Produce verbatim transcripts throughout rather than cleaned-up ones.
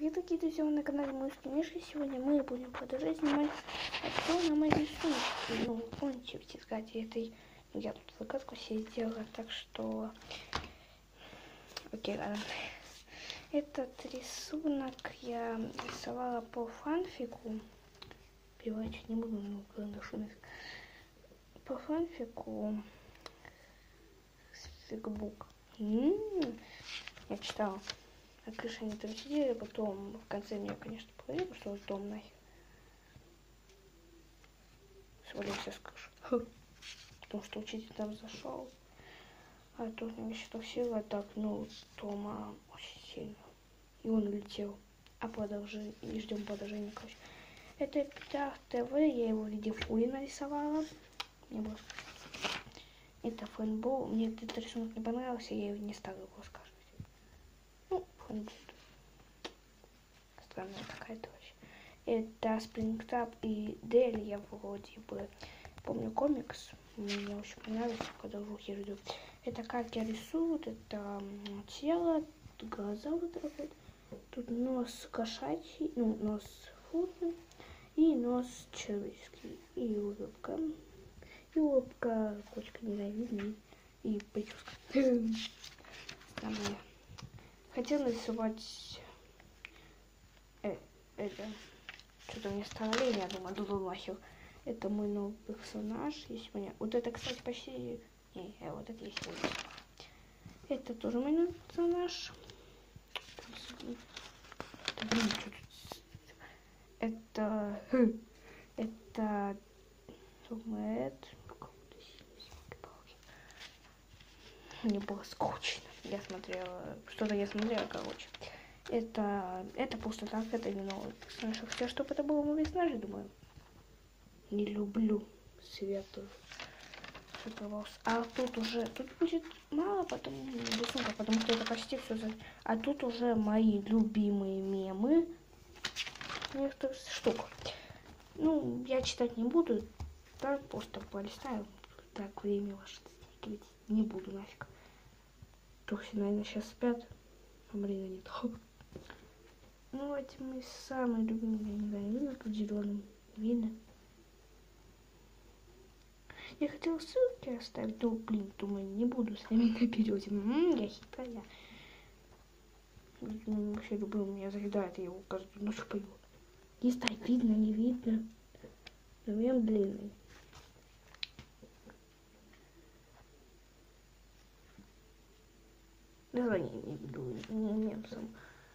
Привет, дорогие друзья, на канале Мышки Мишки. Сегодня мы будем продолжать снимать обзор на мои рисунки. Ну, помните, в тетради этой я тут загадку себе сделала, так что... Окей, ладно. Этот рисунок я рисовала по фанфику. Переводить не буду, но карандашом. По фанфику Фигбук. Я читала. На крыше они там сидели, потом в конце мне, конечно, поговорили, что в дом нахер. Свалился с крыши. Потому что учитель там зашел. А тут мне что сила так, ну, Тома очень сильно. И он улетел. А продолжение, и ждем продолжения, короче. Это Питах ТВ, я его в виде фури нарисовала. Мне было скучно. Это фэнбол. Мне этот рисунок не понравился, я его не стала его рассказывать. Ну, фэнбол. Странная какая-то вообще. Это Спрингтап и Дель, я вроде бы помню комикс. Мне очень понравился, продолжу я жду. Это как я рисую, это тело, тут глаза вот так вот. Тут нос кошачий, ну, нос футный и нос человеческий. И улыбка. И улыбка, кочка ненавидная. И прическа. Странная. Хотела нарисовать э, это. Что-то мне стало лень, я думаю, дуду нахер. Это мой новый персонаж. Есть у меня. Вот это, кстати, почти. Не, э, вот это есть. Это тоже мой новый персонаж. Это, блин, что тут? Это. Это. Думает. Мне было скучно. Я смотрела. Что-то я смотрела, короче. Это. Это просто так, это не новый персонаж. Хотя, чтобы это было мой персонаж, думаю. Не люблю светлых. А тут уже, тут будет мало потом рисунков, потому что это почти все. За... А тут уже мои любимые мемы. Некоторых штук. Ну, я читать не буду. Так, просто полистаю. Так, время ваше стягивать не буду нафиг. То все, наверное, сейчас спят. А Марина нет. Ну, эти мои самые любимые, я не знаю, видно тут зеленым. Видно? Я хотела ссылки оставить, но, блин, думаю, не буду с ними наперед. М-м, я хитрая. Ну, вообще любой меня заедает, я его каждую ночь пою. Не знаю, видно, не видно. Но мем длинный. Название не веду, мем сам.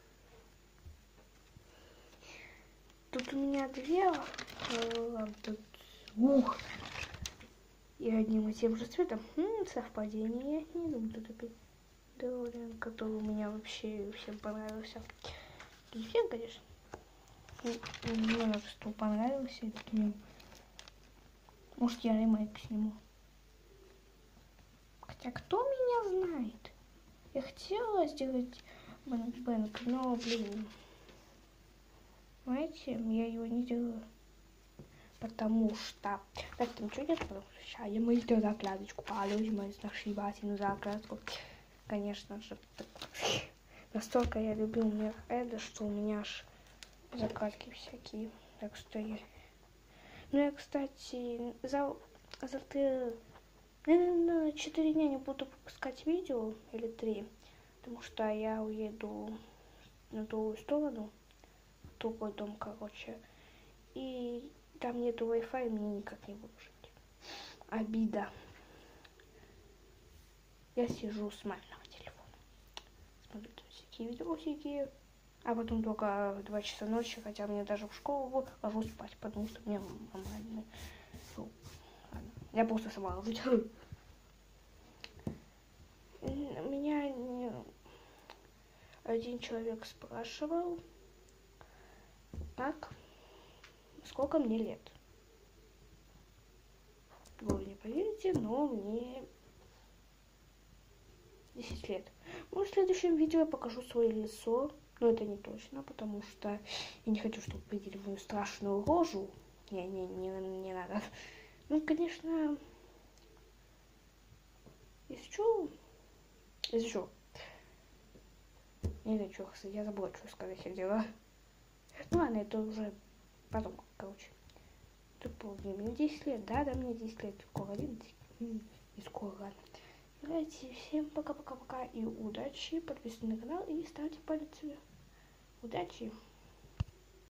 Тут у меня две, э, тут, ух, и одним и тем же цветом. М-м, совпадение, я не думаю, тут опять доволен, который у меня вообще всем понравился. Не всем, конечно. Мне что понравился этот мем. Может, я ремейк сниму. Хотя кто меня знает? Я хотела сделать бэнк-бэнк, но, блин, знаете, я его не делаю. Потому что... Так, там что нет? Включаем мы эту закладочку. Положим мы нашивательную закладку. Конечно же, так... настолько я любил мир Эда, что у меня аж закладки всякие. Так что я... Ну, я, кстати, за... завтра... Наверное, четыре дня не буду выпускать видео, или три. Потому что я уеду на другую сторону. В другой дом, короче. И... там нету Wi-Fi, мне никак не выложить. Обида. Я сижу с маминого телефона. Смотрю там всякие видосики. А потом только в два часа ночи, хотя мне даже в школу ложусь спать, потому что мне мама... Ну, я просто сама ложусь. Меня не... один человек спрашивал, как... сколько мне лет. Вы не поверите, но мне десять лет. Может, в следующем видео я покажу свое лицо, но это не точно, потому что я не хочу, чтобы видели мою страшную рожу. Не, не, не, не надо. Ну, конечно, если что, если что, Не знаю, что, кстати, я забыла, что сказать хотела. Ну ладно, это уже потом, короче. Тут помню, мне десять лет, да, да, мне десять лет, скоро одиннадцать, и скоро, ладно. Давайте, всем пока-пока-пока и удачи, подписывайтесь на канал и ставьте палец вверх. Удачи!